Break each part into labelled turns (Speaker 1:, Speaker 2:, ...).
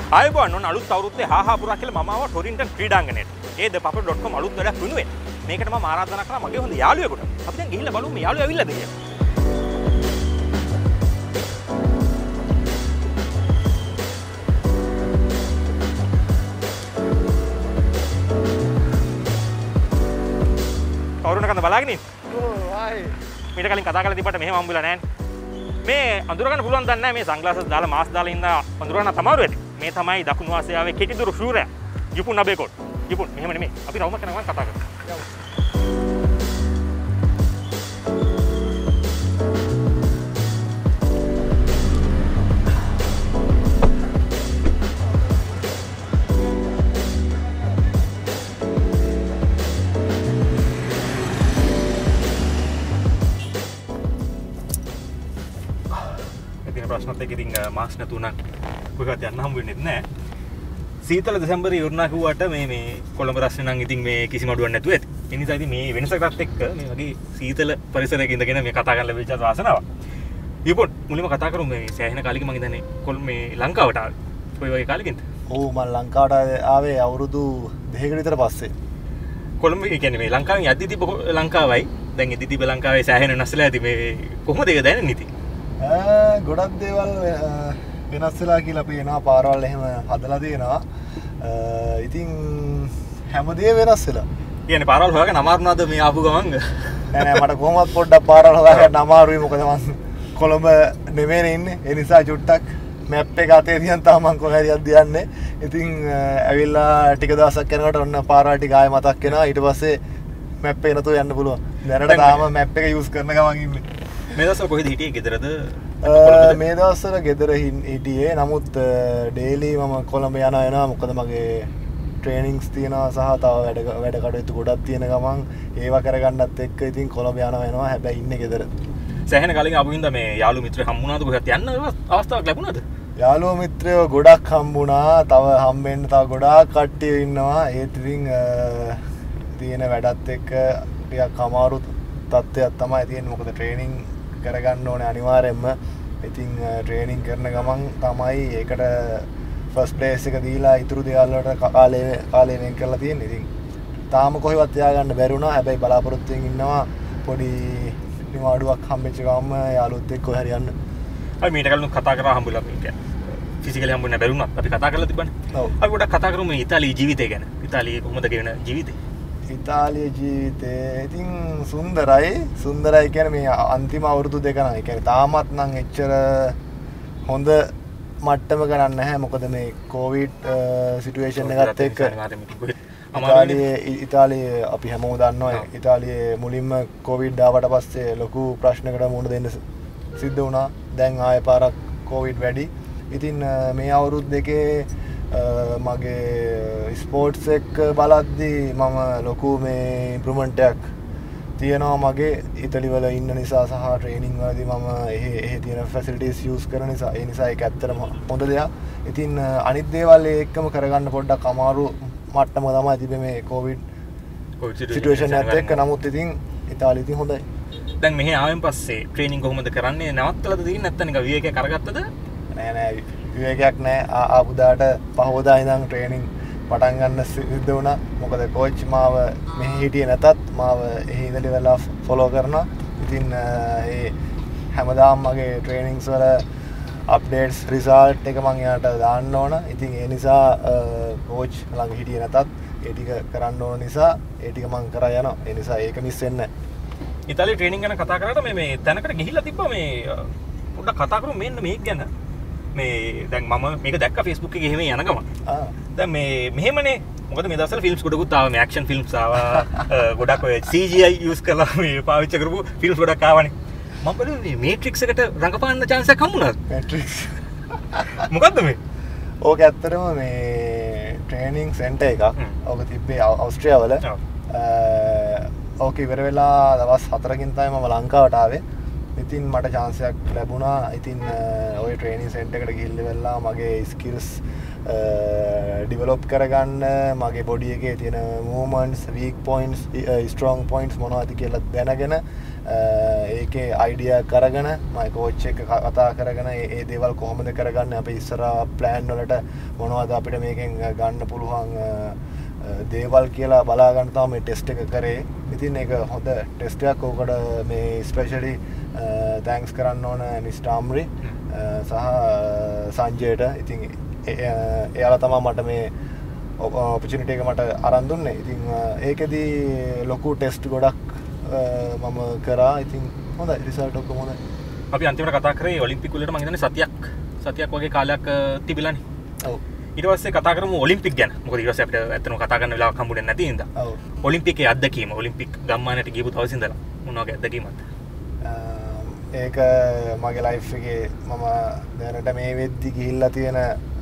Speaker 1: ආයුබෝවන් ඔන්න අලුත් අවුරුද්දේ හාහා පුරා කියලා මම ආවා ටොරින්ටන් ක්‍රීඩාංගණයට. ඒ thepapa.com අලුත් වැඩක් වෙනුවෙන්. මේකට මම ආරාධනා කළා මගේ හොඳ යාළුවෙකුට. අපි දැන් ගිහිල්ලා බලමු මේ යාළුවා ඇවිල්ලාද කියලා. කවුරුන කන්ද බලාගෙන ඉන්නේ?
Speaker 2: ඔව් ආයි.
Speaker 1: මීට කලින් කතා කරලා තිබ්බට මෙහෙම හම්බුලා නැහැ. මේ අඳුර ගන්න පුළුවන් දන්නේ නැහැ මේ සන්ග්ලාසස් දාලා මාස්ක් දාලා ඉන්න අඳුර ගන්න තමාරු ඇති. මේ තමයි දකුණු ආසියාවේ කෙටිදුරු ශූරයා ජිපුන් අබේකොඩ්. ජිපුන් මෙහෙම නෙමෙයි. අපි රවුමක් කරනවා කතා කරමු. ප්‍රශ්නත් එක්ක ඉතින් මාස් නැතුව නම් කොහෙවත් යන්න හම්බ වෙන්නේ නැහැ. සීතල දෙසැම්බරේ යුරුණා කිව්වට මේ කොළඹ රස්නේ නම් ඉතින් මේ කිසිම අඩුවක් නැතුව ඇති. ඒ නිසා ඉතින් මේ වෙනසකටත් එක්ක මේ වගේ සීතල පරිසරයක ඉඳගෙන මේ කතා කරන්න ලැබිච්ච වාසනාවක්. ඊපොත් මුලින්ම කතා කරමු මේ සෑහෙන කාලෙක මම ඉඳන්නේ මේ ලංකාවට ආවේ. කොයි වගේ කාලෙකින්ද?
Speaker 2: ඔව් මම ලංකාවට ආවේ අවුරුදු 2කට විතර පස්සේ.
Speaker 1: කොළඹ කියන්නේ මේ ලංකාවෙන් යද්දි තිබ්බ ලංකාවයි දැන් ඉදි තිබ්බ ලංකාවේ සෑහෙන වෙනස්ලා ඇති මේ කොහොමද ඒක දැනෙන්නේ ඉතින්?
Speaker 2: ගොඩක් දේවල් වෙනස් වෙලා කියලා අපි එනවා පාරවල් එහෙම හදලා තියෙනවා. ඉතින් හැමදේම වෙනස් වෙලා.
Speaker 1: කියන්නේ පාරවල් හොයාගෙන අමාරුනාද මේ ආපු ගමන්?
Speaker 2: නෑ නෑ මට කොහොමවත් පොඩ්ඩක් පාරවල් හොයාගන්න අමාරුයි මොකද මම කොළඹ නෙමෙයි ඉන්නේ. ඒ නිසා චුට්ටක් මැප් එක අතේ තියන් තාම මම කොහේ හරි යන්නේ. ඉතින් ඇවිල්ලා ටික දවසක් යනකොට ඔන්න පාරවල් ටික ආයෙ මතක් වෙනවා. ඊට පස්සේ මැප් එක නැතුව යන්න පුළුවන්. දැනට තාම මැප් එක යූස් කරන ගමන් ඉන්නේ.
Speaker 1: මේ දවස්වල කොහෙද හිටියේ ගෙදරද?
Speaker 2: මේ දවස්වල ගෙදර හිටියේ. නමුත් ඩේලි මම කොළඹ යනවා මොකද මගේ ට්‍රේනින්ග්ස් තියෙනවා සහ තව වැඩ කටයුතු ගොඩක් තියෙන ගමන් ඒවා කරගන්නත් එක්ක ඉතින් කොළඹ යනවා. හැබැයි ඉන්නේ ගෙදර.
Speaker 1: සෑහෙන කාලෙකින් ආපු හින්දා මේ යාළු මිත්‍රයෝ හම්බුණාද කොහෙවත් යන්න අවස්ථාවක් ලැබුණාද?
Speaker 2: යාළුවෝ මිත්‍රයෝ ගොඩක් හම්බුණා. තව හම්බෙන්න තව ගොඩාක් කට්ටිය ඉන්නවා. ඒත් ඉතින් තියෙන වැඩත් එක්ක ටිකක් අමාරු තත්ත්වයක් තමයි තියෙන්නේ. මොකද ට්‍රේනින්ග් කරගන්න ඕනේ අනිවාර්යෙන්ම. ඉතින් ට්‍රේනින්ග් කරන ගමන් තමයි ඒකට ෆස්ට් ප්ලේස් එක දීලා ඉතුරු දේවල් වලට කාලය වෙන් කරලා තියෙන්නේ. ඉතින් තාම කොහෙවත් තියාගන්න බැරි වුණා. හැබැයි බලාපොරොත්තුෙන් ඉන්නවා පොඩි නිවාඩුවක් හම්බෙච්ච ගමන් යාළුවොත් එක්ක කොහේ හරි යන්න.
Speaker 1: අපි මීට කලින් කතා කරා හම්බුලා කියන්නේ ෆිසිකලි හම්බුනේ බැරි වුණා. අපි කතා කරලා තිබ්බනේ.
Speaker 2: ඔව්.
Speaker 1: අපි පොඩ්ඩක් කතා කරමු මේ ඉතාලියේ ජීවිතය ගැන. ඉතාලියේ කොහොමද ගෙවන ජීවිතේ?
Speaker 2: ඉතාලිය ජීවිතේ ඉතින් සුන්දරයි කියන්නේ මේ අන්තිම අවුරුදු දෙක නම්. ඒ කියන්නේ තාමත් නම් එච්චර හොඳ මට්ටමක නැහැ. මොකද මේ කොවිඩ් සිටුේෂන් එකත් එක්ක ඉතාලියේ අපි හැමෝම දන්නවා ඉතාලියේ මුලින්ම කොවිඩ් ආවට පස්සේ ලොකු ප්‍රශ්නකට මුහුණ දෙන්න සිද්ධ වුණා. දැන් ආයෙ පාරක් කොවිඩ් වැඩි. ඉතින් මේ අවුරුදු දෙකේ මගේ ස්පෝර්ට්ස් එක බලද්දී මම ලොකු මේ ඉම්ප්‍රූව්මන්ට් එකක් තියෙනවා මගේ ඉතාලි වල ඉන්න නිසා සහ ට්‍රේනින්ග් වලදී මම එහෙ තියෙන ෆැසිලිටිස් යූස් කරන නිසා ඒ නිසා ඒක ඇත්තටම හොඳ දෙයක්. ඉතින් අනිත් දේවල් එක්කම කරගන්න පොඩ්ඩක් අමාරු මට්ටම තමයි තිබෙන්නේ මේ කොවිඩ් සිටුේෂන් එකත් එක්ක. නමුත් ඉතින් ඉතාලිය ඉතින් හොඳයි.
Speaker 1: දැන් මෙහි ආවෙන් පස්සේ ට්‍රේනින්ග් කොහොමද කරන්නේ? නවත්තලාද තියෙන්නේ නැත්නම් නිකන් විවේකයක් අරගත්තද?
Speaker 2: නෑ විවේකයක් නෑ. ආපුදාට පහවදා ඉඳන් ට්‍රේනින්ග් පටන් ගන්න සිද්ධ වුණා. මොකද කෝච් මාව මෙහි හිටියේ නැතත් මාව එහි ඉඳලා ෆලෝ කරනවා. ඉතින් ඒ හැමදාම මගේ ට්‍රේනින්ග්ස් වල අප්ඩේට්ස් රිසල්ට් එක මම එයාට දාන්න ඕන. ඉතින් ඒ නිසා කෝච් ළඟ හිටියේ නැතත් ඒ ටික කරන්න ඕන නිසා ඒ ටික මම කරා යනවා. ඒ නිසා ඒක මිස් වෙන්නේ නැහැ.
Speaker 1: ඉතාලියේ ට්‍රේනින්ග් ගැන කතා කරාට මේ තැනකට ගිහිල්ලා තිබ්බා මේ පොඩ්ඩක් කතා කරමු මෙන්න මේක ගැන. මේ දැන් මම මේක දැක්ක Facebook එකේ එහෙම යන ගමන්. දැන් මේ මෙහෙමනේ මොකද මේ දවස්වල ෆිල්ම්ස් ගොඩකුත් ආවා. මේ ඇක්ෂන් ෆිල්ම්ස් ආවා. ගොඩක් ඔය CGI යූස් කරලා මේ පාවිච්චි කරපු ෆිල්ම්ස් ගොඩක් ආවනේ. මම බලුවේ මේ මේට්‍රික්ස් එකට රඟපාන්න chance එකක් හම්බුණාද?
Speaker 2: මේට්‍රික්ස්
Speaker 1: මොකද්ද මේ?
Speaker 2: ඕක ඇත්තටම මේ ට්‍රේනින්ග් සෙන්ටර් එකක්. ඕක තිබ්බේ ඕස්ට්‍රේලියාව වල. ඕක ඉවර වෙලා දවස් 4කින් තමයි මම ලංකාවට ආවේ. ඉතින් මට chance එකක් ලැබුණා. ඉතින් ওই training center එකට ගිහිල්ලා මගේ skills develop කරගන්න, මගේ body එකේ තියෙන movements, weak points, strong points මොනවද කියලා දැනගෙන ඒකේ idea කරගෙන මගේ coach එක කතා කරගෙන ඒ දේවල් කොහොමද කරගන්නේ, අපි ඉස්සරහා plan වලට මොනවද අපිට මේකෙන් ගන්න පුළුවන් දේවල් කියලා බලා ගන්න තමයි මේ ටෙස්ට් එක කරේ. ඉතින් ඒක හොඳ ටෙස්ට් එකක්. ඕකට මේ ස්පෙෂලි තෑන්ක්ස් කරන්න ඕන මිස්ටර් අම්රි සහ සංජයට. ඉතින් එයාලා තමයි මට මේ ඔපචුනිටි එක මට අරන් දුන්නේ. ඉතින් ඒකෙදි ලොකු ටෙස්ට් ගොඩක් මම කරා. ඉතින් හොඳයි, රිසල්ට් ඔක්කොම හොඳයි.
Speaker 1: අපි අන්තිමට කතා කරේ ඔලිම්පික් වලට මම හිතන්නේ සතියක් වගේ කාලයක් තිබිලානේ.
Speaker 2: ඔව්.
Speaker 1: ඊට පස්සේ කතා කරමු ඔලිම්පික් ගැන. මොකද ඊට පස්සේ අපිට ඇත්තටම කතා කරන්න වෙලාවක් හම්බුනේ නැති හින්දා.
Speaker 2: ඔව්.
Speaker 1: ඔලිම්පිකේ අත්දැකීම, ඔලිම්පික් ගම්මානට ගියපු දවස් ඉඳලා මොන වගේ අත්දැකීමක්ද?
Speaker 2: ඒක මගේ ලයිෆ් එකේ මම දැනට මේ වෙද්දි ගිහිල්ලා තියෙන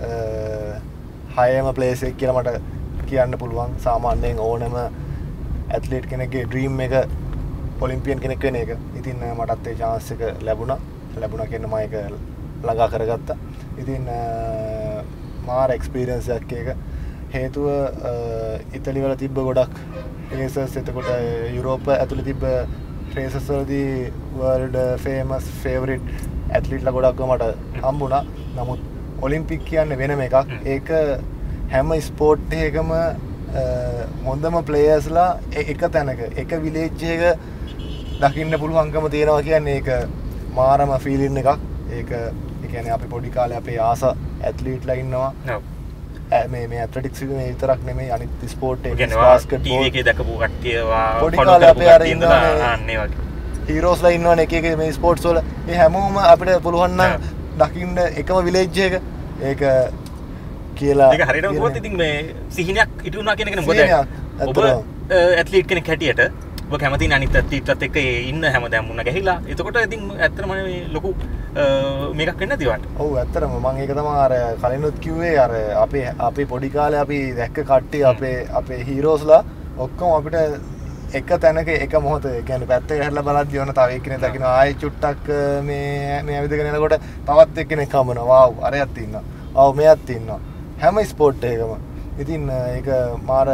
Speaker 2: හයම ප්ලේස් එක කියලා මට කියන්න පුළුවන්. සාමාන්‍යයෙන් ඕනම ඇත්ලීට් කෙනෙක්ගේ ඩ්‍රීම් එක ඔලිම්පියන් කෙනෙක් වෙන එක. ඉතින් මටත් ඒ chance එක ලැබුණා කියන්නේ මම ඒක ළඟා කරගත්තා. ඉතින් මාර එක්ස්පීරියන්ස් එකක් ඒක. හේතුව ඉතාලි වල තිබ්බ ගොඩක් රේසර්ස්, එතකොට යුරෝප ඇතුළේ තිබ්බ රේසර්ස් වලදී වර්ල්ඩ් ෆේමස් ෆේවරිට් ඇත්ලීට්ලා ගොඩක් මට හම්බුණා. නමුත් ඔලිම්පික් කියන්නේ වෙනම එකක්. ඒක හැම ස්පෝර්ට් එකකම හොඳම ප්ලේයර්ස්ලා එක තැනක එක විලේජ් එක දකින්න පුළුවන්කම තියෙනවා කියන්නේ ඒක මාරම ෆීලින් එකක්. ඒක කියන්නේ අපි පොඩි කාලේ අපේ ආස ඇත්ලීට්ලා ඉන්නවා.
Speaker 1: ඔව්.
Speaker 2: මේ ඇත්ලටික්ස් එක විතරක් නෙමෙයි, අනිත් ස්පෝර්ට් එක
Speaker 1: බාස්කට් බෝල් ටීවී එකේ දැකපු කට්ටිය
Speaker 2: පොඩි කාලේ අපේ අර ඉන්නවනේ හීරෝස්ලා ඉන්නවනේ එක එක මේ ස්පෝර්ට්ස් වල. ඒ හැමෝම අපිට පුළුවන් නම් දකින්න එකම විලේජ් එක. ඒක කියලා
Speaker 1: ඒක හරියටම කිව්වොත් ඉතින් මේ සිහිනයක් ඉටු වුණා කියන එක නේ. මොකද ඔබ ඇත්ලීට් කෙනෙක් හැටියට ඔබ කැමතින අනිත් ඇත්ලීට්ලත් එක්ක ඉන්න හැමදාම මුණ ගැහිලා. එතකොට ඉතින් ඇත්තටම මේ ලොකු මේකක් වෙන්න නැති වට.
Speaker 2: ඔව් ඇත්තටම මම ඒක තමයි අර කලිනුත් කිව්වේ. අර අපේ පොඩි කාලේ අපි දැක්ක කට්ටිය අපේ හීරෝස්ලා ඔක්කොම අපිට එක තැනක එක මොහොත කියන්නේ පැත්තකට හැරලා බලද්දී වුණ තව එක්කෙනෙක් දකින්න ආයෙ චුට්ටක් මේ ඇවිදගෙන යනකොට තවත් එක්කෙනෙක් හම්බුනවා. වාව් අරයක් ඉන්නවා. ආව් මෙයක් ඉන්නවා. හැම ස්පෝර්ට් එකකම. ඉතින් ඒක මාර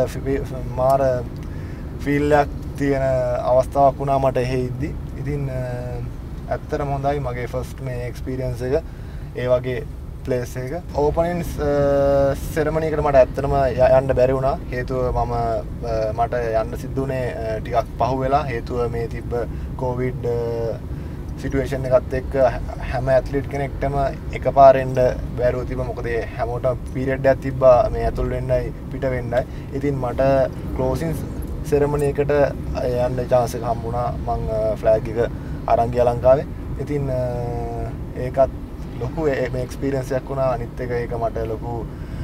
Speaker 2: ෆීල් එකක් තියෙන අවස්ථාවක් වුණා මට එහෙයිද්දි. ඉතින් ඇත්තටම හොඳයි මගේ ෆස්ට් මේ එක්ස්පීරියන්ස් එක. ඒ වගේ ප්ලේස් එක. ඕපනින්ග් සෙරමනි එකට මට ඇත්තටම යන්න බැරි වුණා. හේතුව මට යන්න සිද්ධ වුණේ ටිකක් පහු වෙලා. හේතුව මේ තිබ්බ කොවිඩ් සිටුේෂන් එකත් එක්ක හැම ඇත්ලීට් කෙනෙක්ටම එකපාරෙන්ද බැරුව තිබ්බා. මොකද හැමෝටම පීරියඩ් එකක් තිබ්බා මේ ඇතුල් වෙන්නයි පිට වෙන්නයි. ඉතින් මට ක්ලෝසින් සෙරමනි එකට යන්න chance එක හම්බුණා. මං ෆ්ලෑග් එක අරන් ගියා ලංකාවේ. ඉතින් ඒකත් ලොකු මේ එක්ස්පීරියන්ස් එකක් වුණා. අනිත් එක ඒක මට ලොකු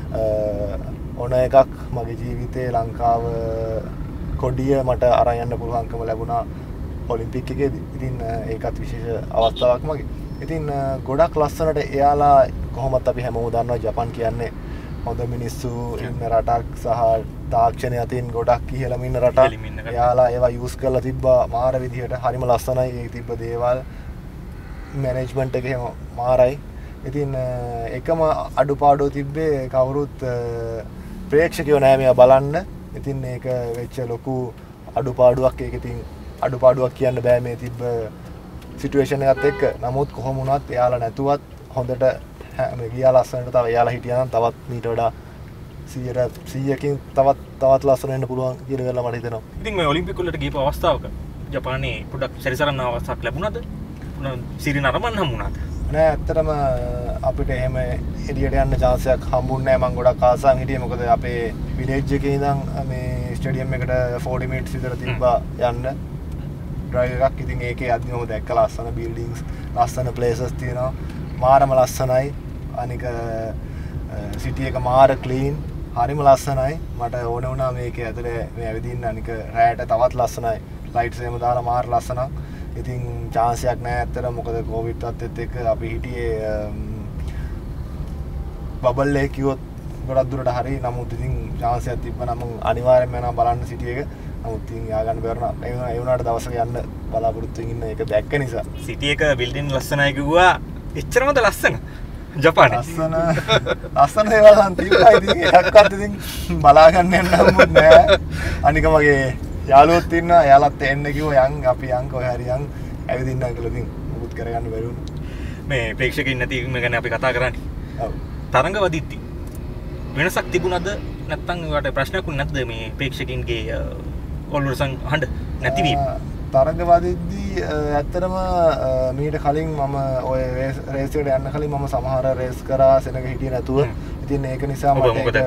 Speaker 2: ඕන එකක් මගේ ජීවිතේ ලංකාව කොඩිය මට අරන් යන්න පුළුවන්කම ලැබුණා ඔලිම්පික් එකේදී. ඉතින් ඒකත් විශේෂ අවස්ථාවක් මගේ. ඉතින් ගොඩක් ලස්සනට එයාලා කොහොමත් අපි හැමෝම දන්නවා ජපාන් කියන්නේ හොඳ මිනිස්සු ඉන්න රටක් සහ තාක්ෂණය අතින් ගොඩක් ඉහළම ඉන්න රටක්. එයාලා ඒවා යූස් කරලා තිබ්බා මාර විදිහට. හරිම ලස්සනයි ඒ තිබ්බ දේවල්. මැනේජ්මන්ට් එක එහෙම මාරයි. ඉතින් එකම අඩුපාඩුව තිබ්බේ කවුරුත් ප්‍රේක්ෂකයෝ නෑ මේවා බලන්න. ඉතින් ඒක වෙච්ච ලොකු අඩුපාඩුවක්. ඒක ඉතින් අඩුපාඩුවක් කියන්න බෑ මේ තිබ්බ සිටුේෂන් එකත් එක්ක. නමුත් කොහොම වුණත් එයාලා නැතුවත් හොඳට මේ ගියා ලස්සනට. තව එයාලා හිටියා නම් තවත් මීට වඩා 100කින් තවත් ලස්සන වෙන්න පුළුවන් කියලා මට හිතෙනවා.
Speaker 1: ඉතින් මේ ඔලිම්පික් වලට ගිහපු අවස්ථාවක ජපානයේ පොඩක් සැරිසරන්න අවස්ථාවක් ලැබුණාද? සිරි නරඹන්න හම්බුණාද?
Speaker 2: නෑ ඇත්තටම අපිට එහෙම එළියට යන්න chance එකක් හම්බුන්නේ නෑ. මම ගොඩක් ආසාවෙන් හිටියේ. මොකද අපේ විලේජ් එකේ ඉඳන් මේ ස්ටේඩියම් එකට 40 මිනිත්ස් විතර තිබ්බා යන්න ඩ්‍රයිව් එකක්. ඉතින් ඒකේ අදිනම දැක්ක ලස්සන බිල්ඩින්ග්ස්, ලස්සන ප්ලේසස් තියෙනවා. මාරම ලස්සනයි. අනික සිටි එක මාර ක්ලීන්. හරිම ලස්සනයි. මට ඕන වුණා මේකේ ඇතුලේ මේ ඇවිදින්න. අනික රැයට තවත් ලස්සනයි. ලයිට්ස් එහෙම දාලා මාර ලස්සනක්. ඉතින් chance එකක් නෑ ඇත්තට. මොකද කොවිඩ් තත්ත්වෙත් එක්ක අපි හිටියේ බබල් එක කිව්වොත් ගොඩක් දුරට හරි. නමුත් ඉතින් chance එකක් තිබ්බා නම් අනිවාර්යෙන්ම යනවා බලන්න සිටි එක. නමුත් ඉතින් යා ගන්න බැරුණා. ඒ වුණාට දවසක යන්න බලාපොරොත්තුවෙන් ඉන්න එක දැක්ක නිසා
Speaker 1: සිටි එක බිල්ඩින් ලස්සනයි කිව්වා එච්චරමද ලස්සන ජපානේ
Speaker 2: ලස්සන ඒවා නම් තිබ්බා ඉතින් එකක්වත් ඉතින් බලා ගන්න යන්න හම්බුත් නෑ අනික මගේ යාළුවොත් ඉන්නවා එයාලත් එන්න කිව්වා යන් අපි යන් කොහේ හරි යන් ඇවිදින්නම් කියලා ඉතින් මුකුත් කරගන්න බැරි වුණා
Speaker 1: මේ ප්‍රේක්ෂකයින් නැති එක ගැන අපි කතා කරන්නේ
Speaker 2: ඔව්
Speaker 1: තරංග වදිත්ති වෙනසක් තිබුණාද නැත්නම් ඔයාලට ප්‍රශ්නයක් නැද්ද මේ ප්‍රේක්ෂකින්ගේ ඔල්ලුරසන් හඬ නැතිවීම
Speaker 2: තරග වදිද්දී ඇත්තටම මීට කලින් මම ඔය රේස් එකට යන්න කලින් මම සමහර රේස් කරා සෙනග හිටියේ නැතුව ඉතින් ඒක නිසා
Speaker 1: මොකද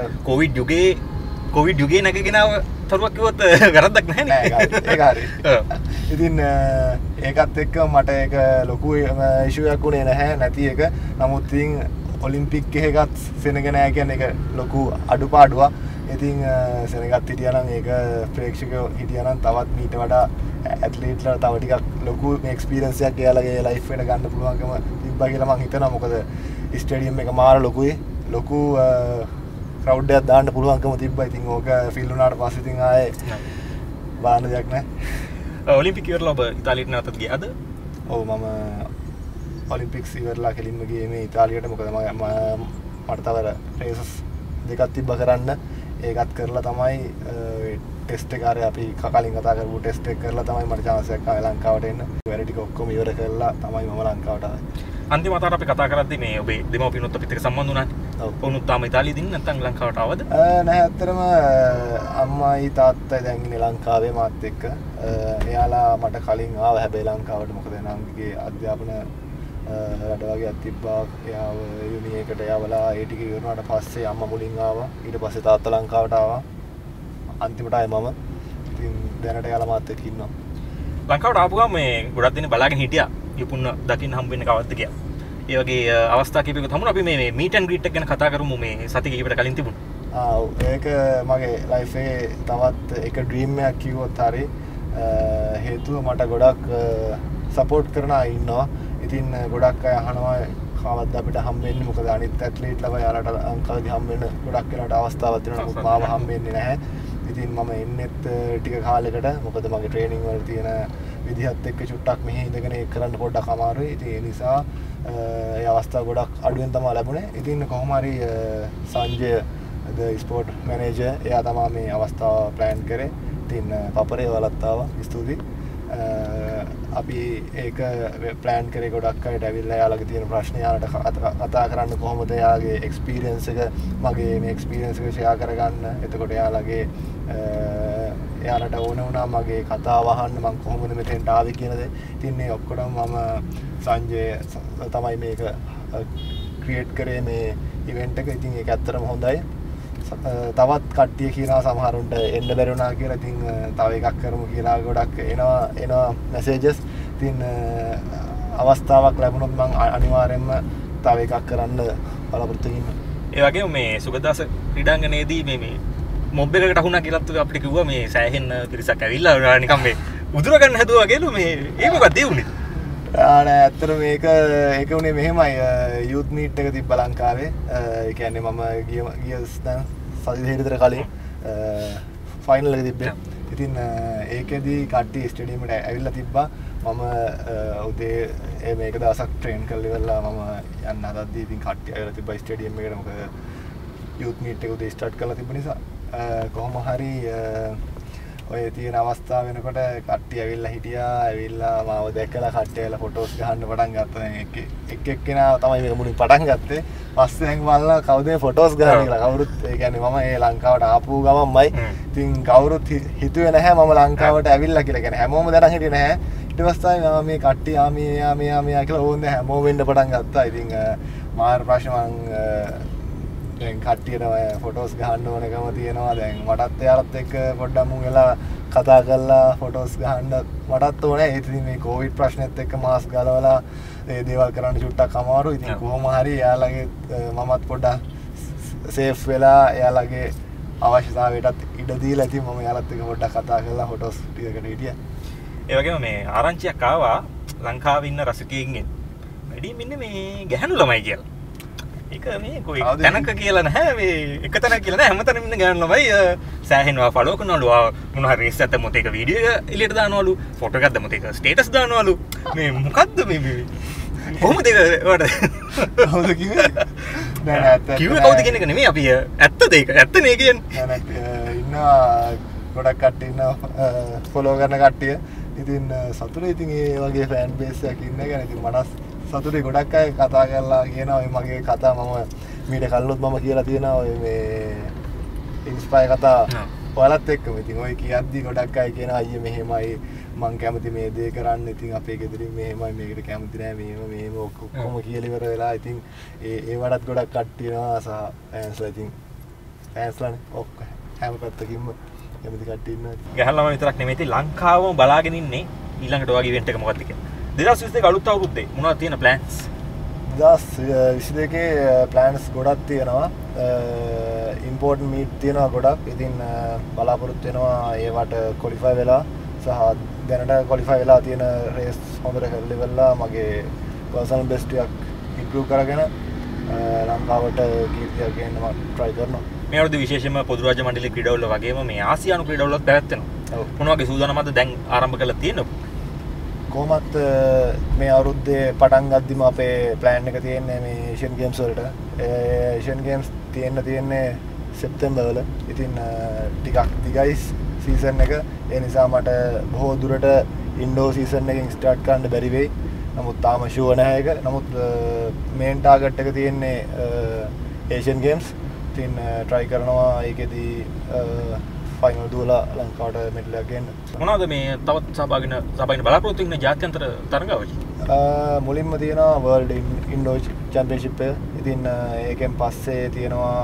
Speaker 1: කොවිඩ් යුගයේ නැගගෙනාව තරුවක් කිව්වොත් වැරද්දක් නැහැ නේ
Speaker 2: ඒක හරි ඉතින් ඒකත් එක්ක මට ඒක ලොකු ඉෂුවක් වුණේ නැහැ නැති එක නමුත් ඉතින් ඔලිම්පික් එකකත් සෙනග නැහැ කියන්නේ ඒක ලොකු අඩුපාඩුවක් ඉතින් සෙනගත් හිටියා නම් ඒක ප්‍රේක්ෂකයෝ හිටියා නම් තවත් මීට වඩා ඇත්ලීට්ලා තව ටිකක් ලොකු එක්ස්පීරියන්ස් එකක් එයාලගේ ලයිෆ් එකට ගන්න පුළුවන්කම තිබ්බා කියලා මම හිතනවා මොකද ස්ටේඩියම් එක මාර ලොකුයි ලොකු ක්‍රවුඩ් එකක් දාන්න පුළුවන්කම තිබ්බා ඉතින් ඕක ෆිල් වුණාට පස්සේ ඉතින් ආයේ බාන්න දෙයක් නැහැ
Speaker 1: ඔලිම්පික් ඉවරලා ඔබ ඉතාලියට නැවතත් ගියාද
Speaker 2: ඔව් මම ඔලිම්පික්ස් ඉවරලා කෙලින්ම ගියේ මේ ඉතාලියට මොකද මට තව රේසස් දෙකක් තිබ්බා කරන්න ඒකත් කරලා තමයි ටෙස්ට් එක ආරේ අපි කලින් කතා කරපු ටෙස්ට් එක කරලා තමයි මට chance එකක් ආවේ ලංකාවට එන්න. වැඩ ටික ඔක්කොම ඉවර කරලා තමයි මම ලංකාවට ආවේ.
Speaker 1: අන්තිම වතාවට අපි කතා කරද්දී මේ ඔබේ දෙමව්පියන්වත් අපිත් එක්ක සම්බන්ධ වුණානේ. ඔව්. උනුත් තාම ඉතාලියේදී ඉන්නේ නැත්නම් ලංකාවට ආවද?
Speaker 2: නැහැ ඇත්තටම අම්මයි තාත්තයි දැන් ඉන්නේ ලංකාවේ මාත් එක්ක. එයාලා මට කලින් ආවා හැබැයි ලංකාවට මොකද නංගිගේ අධ්‍යාපන වැඩ වගේක් තිබ්බා. එයාව යුනි එකට යවලා ඒ ටික ඉවරනාට පස්සේ අම්මා මුලින් ආවා. ඊට පස්සේ තාත්තා ලංකාවට ආවා. අන්තිමට ආයේ මම ඉතින් දැනට යාලා මාත් එක්ක ඉන්නවා.
Speaker 1: ලංකාවට ආපු ගමන් මේ ගොඩක් දින බලාගෙන හිටියා. යපුන්න දකින්න හම්බ වෙන්නේ කවද්ද කියලා. ඒ වගේ අවස්ථා කිහිපයක තමයි අපි මේ මීට් ඇන්ඩ් ග්‍රීට් එක ගැන කතා කරමු මේ සති කිහිපයකට කලින් තිබුණා.
Speaker 2: ඔව් ඒක මගේ ලයිෆ් එකේ තවත් එක ඩ්‍රීම් එකක් කිව්වොත් හරි හේතුව මට ගොඩක් සපෝට් කරන අය ඉන්නවා. ඉතින් ගොඩක් අය අහනවා කවද්ද අපිට හම්බෙන්නේ මොකද අනිත් ඇත්ලීට්ලා යාලට ලංකාවේදී හම්බෙන්න ගොඩක් වෙලාවට අවස්ථාවක් තියෙනවා නමුත් මාව හම්බෙන්නේ නැහැ. ඉතින් මම එන්නෙත් ටික කාලෙකට මොකද මගේ ට්‍රේනින් වල තියෙන විදිහත් එක්ක චුට්ටක් මෙහි ඉඳගෙන ඒක කරන්න පොඩ්ඩක් අමාරුයි. ඉතින් ඒ නිසා ඒ අවස්ථාව ගොඩක් අඩුවෙන් තමයි ලැබුණේ. ඉතින් කොහොම හරි සංජය ද ස්පෝර්ට් මැනේජර් එයා තමයි මේ අවස්ථාව ප්ලෑන් කරේ. ඉතින් පපරේ වලත් ආවා. ස්තුතියි. අපි ඒක ප්ලෑන් කරේ ගොඩක් අයට ඇවිල්ලා යාළගේ තියෙන ප්‍රශ්න යාලට කතා කරන්න කොහොමද යාගේ එක්ස්පීරියන්ස් එක මගේ මේ එක්ස්පීරියන්ස් එක ෂෙයා කරගන්න. එතකොට යාළගේ එයාලට ඕන වුණා මගේ කතාව අහන්න මම කොහොමද මෙතෙන්ට ආවේ කියන දේ. ඉතින් මේ ඔක්කොම මම සංජය තමයි මේක ක්‍රියේට් කරේ මේ ඉවෙන්ට් එක. ඉතින් ඒක ඇත්තටම හොඳයි. තවත් කට්ටිය කියනවා සමහරුන්ට එන්න බැරි වුණා කියලා. ඉතින් තව එකක් කරමු කියලා ගොඩක් එනවා මැසේජස්. ඉතින් අවස්ථාවක් ලැබුණොත් මම අනිවාර්යෙන්ම තව එකක් කරන්න බලාපොරොත්තු වෙනවා.
Speaker 1: ඒ වගේම මේ සුගතදාස ක්‍රීඩාංගණයේදී මේ මොබ් එකකට අහුණා කියලාත් අපිට කිව්වා මේ සෑහෙන පිරිසක් ඇවිල්ලා නිකන් මේ උදුර ගන්න හැදුවා වගේලු මේ ඒ මොකක්ද ඒ උනේ?
Speaker 2: නෑ ඇත්තට මේක උනේ මෙහෙමයි යූත් මීට් එක තිබ්බ ලංකාවේ. ඒ කියන්නේ මම ගිය දැන් සති දෙකකට විතර කලින් ෆයිනල් එක තිබ්බේ. ඉතින් ඒකෙදී කට්ටිය ස්ටේඩියම් එකට ඇවිල්ලා තිබ්බා. මම උදේ මේක දවසක් ට්‍රේන් කරලා ඉවරලා මම යන්න හදද්දී ඉතින් කට්ටිය ඇවිල්ලා තිබ්බා ස්ටේඩියම් එකට. මොකද යූත් මීට් එක උදේ ස්ටාර්ට් කරලා තිබ්බ නිසා කොහොම හරි ඔය තියෙන අවස්ථාව වෙනකොට කට්ටිය ඇවිල්ලා හිටියා. ඇවිල්ලා මාව දැකලා කට්ටිය ඇවිල්ලා ෆොටෝස් ගහන්න පටන් ගත්තා. දැන් එක් එක්කෙනා තමයි මේක මුලින් පටන් ගත්තේ. පස්සේ දැන් බලලා කවුද මේ ෆොටෝස් ගහන්නේ කියලා. කවුරුත් ඒ කියන්නේ මම මේ ලංකාවට ආපු ගමන්මයි. ඉතින් කවුරුත් හිතුවේ නැහැ මම ලංකාවට ඇවිල්ලා කියලා. කියන්නේ හැමෝම දැනන් හිටියේ නැහැ. ඊට පස්සේ මම මේ කට්ටිය ආමියා කියලා ඕනේ හැමෝම වෙන්න පටන් ගත්තා. ඉතින් මාර ප්‍රශ්න දැන් කට්ටියට ෆොටෝස් ගහන්න ඕනකම තියෙනවා. දැන් මටත් එයාලත් එක්ක පොඩ්ඩක් මුන් වෙලා කතා කරලා ෆොටෝස් ගහන්න මටත් ඕනේ. ඉතින් මේ කොවිඩ් ප්‍රශ්නෙත් එක්ක මාස්ක් ගලවලා ඒ දේවල් කරන්න චුට්ටක් අමාරුයි. ඉතින් කොහොම හරි එයාලගේ මමත් පොඩ්ඩක් සේෆ් වෙලා එයාලගේ අවශ්‍යතාවයටත් ඉඩ දීලා ඉතින් මම එයාලත් එක්ක පොඩ්ඩක් කතා කරලා ෆොටෝස් ටිකකට හිටියා.
Speaker 1: ඒ වගේම මේ ආරංචියක් ආවා ලංකාවේ ඉන්න රසිකයින්ගෙන් වැඩිම ඉන්නේ මේ ගැහණු ළමයි කියලා. ඒක මේ කොයි තැනක කියලා නැහැ මේ එක තැනක කියලා නැහැ හැමතැනම ඉන්න ගෑනු ළමයි සෑහෙනවා ෆලෝ කරනවලු මොන හරි රේස් එකක් දැම්මොත් ඒක වීඩියෝ එක එළියට දානවලු ෆොටෝ එකක් දැම්මොත් ඒක ස්ටේටස් දානවලු මේ මොකද්ද මේ කොහොමද ඒක වඩ
Speaker 2: කවුද කිව්වේ නෑ නෑ
Speaker 1: කිව්වේ කවුද කියන එක නෙමෙයි අපි ඇත්තද ඒක ඇත්තනේ කියන්නේ
Speaker 2: නෑ නෑ ඉන්නවා ගොඩක් කට්ටිය ඉන්නවා ෆලෝ කරන කට්ටිය ඉතින් සතුටේ ඉතින් ඒ වගේ ෆෑන් බේස් එකක් ඉන්න ගැන ඉතින් මනස් සතුටේ ගොඩක් අය කතා කරලා කියනවා මගේ කතා මම මීට කල්ලොත් මම කියලා තියෙනවා ඔය මේ ඉන්ස්පයර් කතා ඔයාලත් එක්කම ඉතින් ඔය කියද්දි ගොඩක් අය කියනවා අයියේ මෙහෙමයි මං කැමති මේ දේ කරන්න ඉතින් අපේ ගෙදරින් මෙහෙමයි මේකට කැමති නෑ මෙහෙම ඔක්කොම කියලා ඉවර වෙලා ඉතින් ඒ වඩත් ගොඩක් කට්ටිය එනවා සහ ෆෑන්ස්ලා ඉතින් ෆෑන්ස්ලානේ ඔක්කොම හැම පැත්තකින්ම කැමති කට්ටිය ඉන්නවා
Speaker 1: ගහල්ලාම විතරක් නෙමෙයි ඉතින් ලංකාවම බලාගෙන ඉන්නේ ඊළඟට වගේ ඉවෙන්ට් එක මොකක්ද කියලා 2022 අලුත් අවුරුද්දේ මොනවද තියෙන ප්ලෑන්ස් 2022
Speaker 2: ප්ලෑන්ස් ගොඩක් තියෙනවා ඉම්පෝර්ටන්ට් මීට් තියෙනවා ගොඩක් ඉතින් බලාපොරොත්තු වෙනවා ඒවට ක්වොලිෆයි වෙලා සහ දැනට ක්වොලිෆයි වෙලා තියෙන රේස් හොඳට කරලිවලා මගේ පර්සනල් බෙස්ට් එකක් ඉම්ප්‍රූව් කරගෙන ලංකාවට කීර්තියක් ගේන්න මම try කරනවා
Speaker 1: මේ අවුරුද්ද විශේෂයෙන්ම පොදු රාජ්‍ය මණ්ඩලයේ ක්‍රීඩාවල වගේම මේ ආසියානු ක්‍රීඩාවලත් පැවැත්වෙනවා මොන වගේ සූදානම්ද දැන් ආරම්භ කරලා තියෙනවද
Speaker 2: කොහොමත් මේ අවුරුද්දේ පටන් ගද්දිම අපේ ප්ලෑන් එක තියෙන්නේ මේ ඒෂියන් ගේම්ස් වලට ඒෂියන් ගේම්ස් තියෙන්නේ සෙප්තැම්බර් වල ඉතින් ටිකක් දිගයි සීසන් එක ඒ නිසා මට බොහෝ දුරට ඉන්ඩෝ සීසන් එකකින් ස්ටාර්ට් කරන්න බැරි වෙයි නමුත් තාම ෂුවර් නැහැ ඒක නමුත් මේන් ටාගට් එක තියෙන්නේ ඒෂියන් ගේම්ස් ඉතින් try කරනවා ඒකෙදී ෆයිනල් දුවලා ලංකාවට මෙඩල් එකක් ගන්න
Speaker 1: මොනවද මේ තවත් සහභාගී බලාපොරොත්තු වෙන ජාත්‍යන්තර තරගාවලි
Speaker 2: මුලින්ම තියෙනවා වර්ල්ඩ් ඉන්ඩෝ චැම්පියන්ෂිප් එක ඉතින් ඒකෙන් පස්සේ තියෙනවා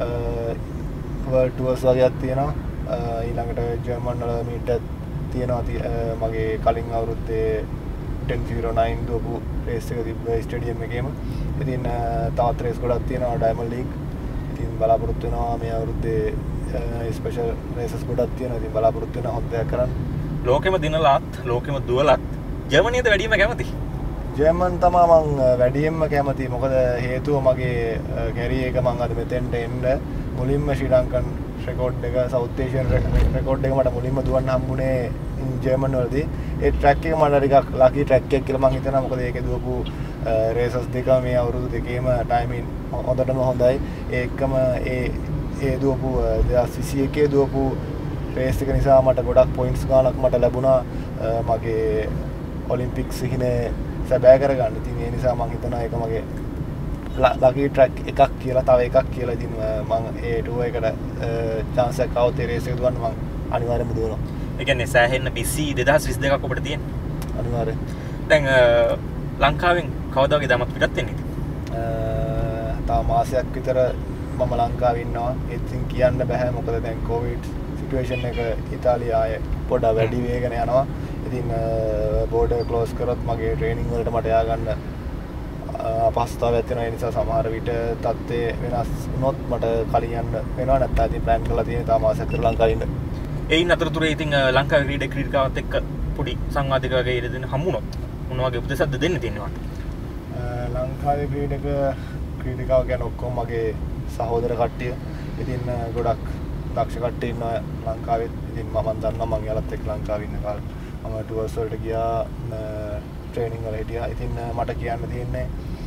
Speaker 2: වර්ල්ඩ් ටුවර්ස් වගේක් තියෙනවා ඊළඟට ජර්මන් වල මීට් තියෙනවා මගේ කලින් අවුරුද්දේ 1009 දුවපු රේස් එක තිබ්බ ස්ටේඩියම් එකේම ඉතින් තවත් රේස් ගොඩක් තියෙනවා ඩයමන්ඩ් ලීග් ඉතින් බලාපොරොත්තු වෙනවා මේ අවුරුද්දේ ස්පෙෂල් රේසස් ගොඩක් තියෙනවා ඉතින් බලාපොරොත්තු වෙනවා හොඳ දෙයක් කරන්න
Speaker 1: ලෝකෙම දිනලත් ලෝකෙම දුවලත් ජර්මනියද වැඩිම කැමති
Speaker 2: ජර්මන් තමයි මං වැඩියෙන්ම කැමති මොකද හේතුව මගේ කැරියර් එක මං අද මෙතෙන්ට එන්න මුලින්ම ශ්‍රී ලංකන් රෙකෝඩ් එක සවුත් ඒෂියන් රෙකෝඩ් එක මට මුලින්ම දුවන්න හම්බුනේ ජර්මන් වලදී ඒ ට්‍රැක් එක මට ටිකක් ලකි ට්‍රැක් එකක් කියලා මං හිතනවා මොකද ඒකේ දුවපු රේසස් දෙක මේ අවුරුදු දෙකේම ටයිමින් හොඳටම හොඳයි ඒකම ඒ දුවපු 2021 දුවපු රේස් එක නිසා මට ගොඩක් පොයින්ට්ස් ගානක් මට ලැබුණා මගේ ඔලිම්පික්ස් හිනේ සැබෑ කරගන්න. ඉතින් ඒ නිසා මම හිතනවා ඒක මගේ ලකි ට්‍රැක් එකක් කියලා තව එකක් කියලා ඉතින් මම ඒ ටූර් එකට chance එකක් આવුත් ඒ රේස් එක දුවන්න මම අනිවාර්යෙන්ම දුවනවා.
Speaker 1: ඒ කියන්නේ සෑහෙන්න බිසි 2022ක් ඔබට තියෙන.
Speaker 2: අනිවාර්යෙන්.
Speaker 1: දැන් ලංකාවෙන් කවදා වගේ දමත් පිටත් වෙන්නේ?
Speaker 2: තව මාසයක් විතර මම ලංකාවේ ඉන්නවා. ඉතින් කියන්න බෑ මොකද දැන් කොවිඩ් සිටුේෂන් එක ඉතාලිය ආයේ පොඩ්ඩක් වැඩි වේගන යනවා. ඉතින් බෝඩර් ක්ලෝස් කරොත් මගේ ට්‍රේනින් වලට මට යා ගන්න අපහසුතාවයක් තියෙනවා. ඒ නිසා සමහර විට තත්ත්වය වෙනස් වුණොත් මට කලින් යන්න වෙනවා. නැත්නම් ඉතින් ප්ලෑන් කරලා තියෙන තාම මාසයක් විතර ලංකාවේ ඉන්න.
Speaker 1: එයින් අතරතුරේ ඉතින් ලංකාවේ ක්‍රීඩකාවත් එක්ක පොඩි සංවාදයක වගේ ඉරදෙන හම්බුනොත් මොන වගේ උපදෙස්ද දෙන්න තියෙනවා?
Speaker 2: ලංකාවේ ක්‍රීඩකාව කියන්නේ ඔක්කොම මගේ සහෝදර කට්ටිය. ඉතින් ගොඩක් දක්ෂ කට්ටිය ඉන්නවා ලංකාවේ. ඉතින් මම දන්නවා මම යාලත් එක්ක ලංකාවේ ඉන්න කාලේ මම ටුවර්ස් වලට ගියා ට්‍රේනින් වල හිටියා. ඉතින් මට කියන්න තියෙන්නේ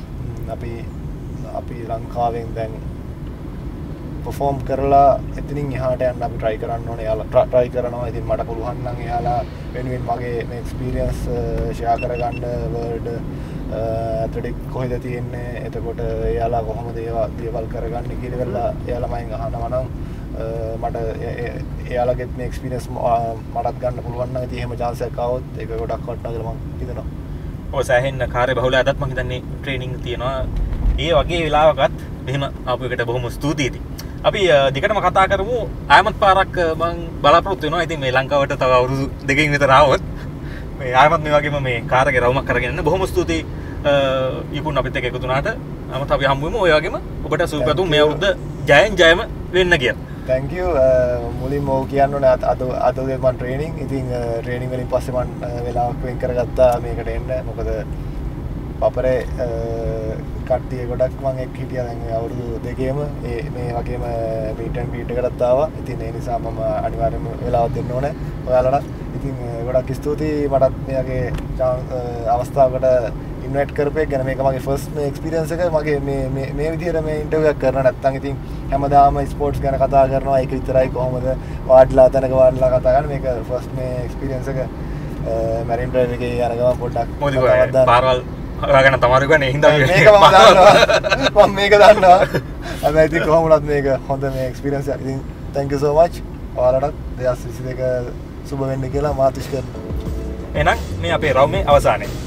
Speaker 2: අපි ලංකාවෙන් දැන් perform කරලා එතනින් එහාට යන්න අපි try කරන්න ඕනේ. යාලා try කරනවා. ඉතින් මට පුළුවන් නම් එයාලා වෙනුවෙන් මගේ මේ experience share කරගන්න world ඇතඩික් කොහෙද තියෙන්නේ එතකොට එයාලා කොහොමද ඒවා දේවල් කරගන්නේ කියලා වෙලා එයාලා මයින් අහනවා නම් මට එයාලගෙත් මේ එක්ස්පීරියන්ස් මටත් ගන්න පුළුවන් නම් ඉතින් එහෙම chance එකක් ආවොත් ඒක ගොඩක් වටිනවා කියලා මම හිතනවා.
Speaker 1: ඔය සෑහෙන්න කාර්ය බහුල අදත් මම හිතන්නේ ට්‍රේනින් තියෙනවා. ඒ වගේ වෙලාවකත් මෙහෙම ආපු එකට බොහොම ස්තුතියි. අපි දිගටම කතා කරමු. ආයමත් පාරක් මම බලාපොරොත්තු වෙනවා. ඉතින් මේ ලංකාවට තව අවුරුදු දෙකකින් විතර ආවොත් මේ ආයමත් මේ වගේම මේ කාර්යගේ රවුමක් කරගෙන යන්න බොහොම ස්තුතියි. ඉපුන් අපිත් එක්ක එකතු වුණාට අමත අපි හම්බ වෙමු. ඔය වගේම ඔබට සුබපැතුම් මේ අවුරුද්ද ජයම වෙන්න කියලා.
Speaker 2: thank you මුලින්ම ඔව් කියන්න ඕනේ අද උදේ මම ට්‍රේනින් ඉතින් ට්‍රේනින් වලින් පස්සේ මම වෙලාවක් වෙන් කරගත්තා මේකට එන්න මොකද පපරේ කට්ටිය ගොඩක් මං එක් හිටියා දැන් අවුරුදු දෙකේම මේ වගේම මීටන් බීට් එකටත් ආවා. ඉතින් ඒ නිසා මම අනිවාර්යයෙන්ම වෙලාවක් දෙන්න ඕනේ ඔයාලට. ඉතින් ගොඩක් ස්තුතියි මටත් මේ වගේ අවස්ථාවකට ඉන්වයිට් කරපේ ගැන. මේක මගේ ෆස්ට් මේ එක්ස්පීරියන්ස් එක. මගේ මේ විදිහට මේ ඉන්ටර්විව් එකක් කරනවා නැත්නම් ඉතින් හැමදාම ස්පෝර්ට්ස් ගැන කතා කරනවා. ඒක විතරයි කොහොමද වාඩිලා තැනක වාඩිලා කතා කරන්නේ. මේක ෆස්ට් මේ එක්ස්පීරියන්ස් එක මැරින් ඩ්‍රයිව් එකේ යන ගමන් පොඩ්ඩක්
Speaker 1: මොකද පාරවල් ඔයාගෙන තමාරු ගන්නේ හින්දා
Speaker 2: මේක මම දන්නවා. මම මේක දන්නවා. හැබැයි ඉතින් කොහොමවත් මේක හොඳ මේ එක්ස්පීරියන්ස් එකක්. ඉතින් thank you so much. ඔයාලටත් 2022 සුබ වෙන්න කියලා මාතිෂ් කරනවා.
Speaker 1: එහෙනම් මේ අපේ රවුමේ අවසානයේ